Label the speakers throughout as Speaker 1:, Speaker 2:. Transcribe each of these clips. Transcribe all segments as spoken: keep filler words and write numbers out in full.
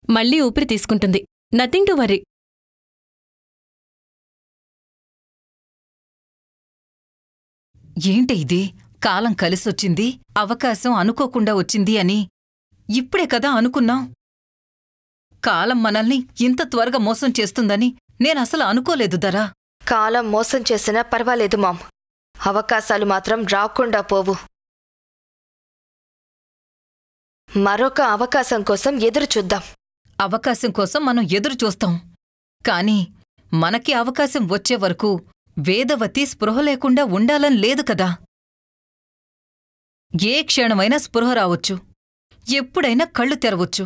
Speaker 1: మళ్ళీ ఊపిరి తీసుకుంటుంది. Nothing to worry.
Speaker 2: ఏంటి ఇది? కాలం కలిసొచ్చింది, అవకాశం అనుకోకుండా వచ్చింది అని ఇప్పుడే కదా అనుకున్నాం. కాలం మనల్ని ఇంత త్వరగా మోసం చేస్తుందని నేనసలు అనుకోలేదు దరా.
Speaker 3: కాలం మోసం చేసినా పర్వాలేదు మామ్, అవకాశాలు మాత్రం రాకుండా పోవు. మరొక అవకాశం కోసం ఎదురు చూద్దాం.
Speaker 2: అవకాశం కోసం మనం ఎదురు చూస్తాం, కాని మనకి అవకాశం వచ్చే వరకు వేదవతి స్పృహ లేకుండా ఉండాలని లేదు కదా. ఏ క్షణమైనా స్పృహ రావొచ్చు, ఎప్పుడైనా కళ్ళు తెరవచ్చు.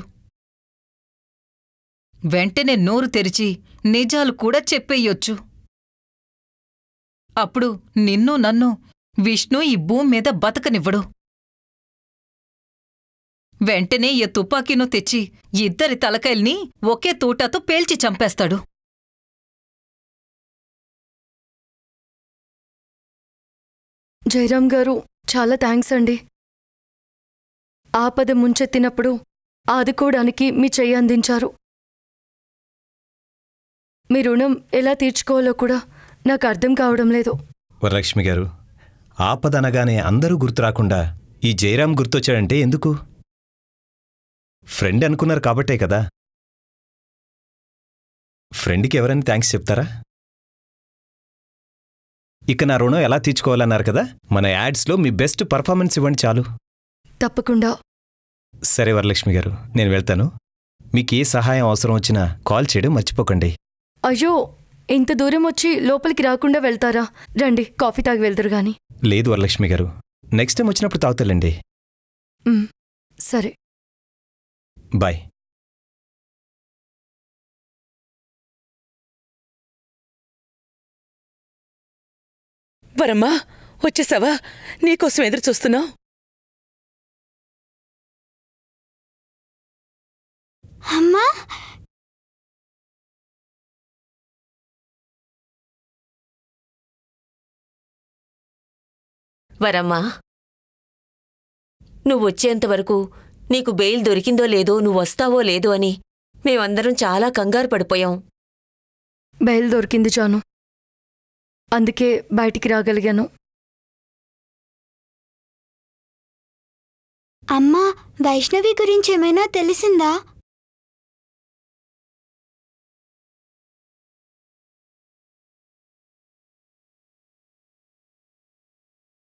Speaker 2: వెంటనే నోరు తెరిచి నిజాలు కూడా చెప్పేయొచ్చు. అప్పుడు నిన్ను నన్ను విష్ణు ఈ భూమి మీద బతకనివ్వడు. వెంటనే ఏ తుపాకీనో తెచ్చి ఇద్దరి తలకాయల్ని ఒకే తూటాతో పేల్చి చంపేస్తాడు.
Speaker 4: జయరాం గారు, చాలా థ్యాంక్స్ అండి. ఆపద ముంచెత్తినప్పుడు ఆదుకోవడానికి మీ చెయ్యి అందించారు. మీ రుణం ఎలా తీర్చుకోవాలో కూడా నాకు అర్థం కావడం లేదు.
Speaker 5: వరలక్ష్మి గారు, ఆపద అనగానే అందరూ గుర్తురాకుండా ఈ జయరాం గుర్తొచ్చాడంటే ఎందుకు? ఫ్రెండ్ అనుకున్నారు కాబట్టే కదా. ఫ్రెండ్కి ఎవరైనా థ్యాంక్స్ చెప్తారా? ఇక నా రుణం ఎలా తీర్చుకోవాలన్నారు కదా, మన యాడ్స్లో మీ బెస్ట్ పర్ఫార్మెన్స్ ఇవ్వండి చాలు.
Speaker 4: తప్పకుండా.
Speaker 5: సరే వరలక్ష్మి గారు, నేను వెళ్తాను. మీకు ఏ సహాయం అవసరం వచ్చినా కాల్ చేయడం మర్చిపోకండి.
Speaker 4: అయ్యో, ఇంత దూరం వచ్చి లోపలికి రాకుండా వెళ్తారా? రండి, కాఫీ తాగి వెళ్తారు గాని.
Speaker 5: లేదు వరలక్ష్మి గారు, నెక్స్ట్ టైం వచ్చినప్పుడు తాగుతాలండి.
Speaker 4: సరే,
Speaker 5: బాయ్.
Speaker 6: వరమ్మా, వచ్చేసావా? నీకోసం ఎదురు చూస్తున్నావు.
Speaker 7: అమ్మా,
Speaker 8: వరమ్మా, నువ్వొచ్చేంతవరకు నీకు బెయిల్ దొరికిందో లేదో, నువ్వొస్తావో లేదో అని మేమందరం చాలా కంగారు పడిపోయాం.
Speaker 4: బెయిల్ దొరికింది జాను, అందుకే బయటికి రాగలిగాను.
Speaker 7: అమ్మా, వైష్ణవి గురించి ఏమైనా తెలిసిందా?